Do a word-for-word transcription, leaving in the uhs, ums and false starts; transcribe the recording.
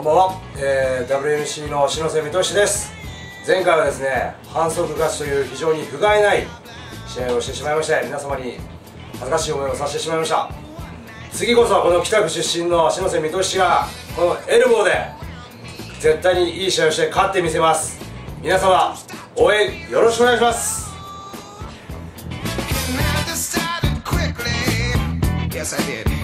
ばんは、えー、ダブリューエムシー の篠瀬見俊です。前回はですね、反則勝ちという非常に不甲斐ない試合をしてしまいまして、皆様に恥ずかしい思いをさせてしまいました。次こそはこの北区出身の篠瀬見俊がこのエルボーで絶対にいい試合をして勝ってみせます。皆様応援よろしくお願いします。 Yes, I did.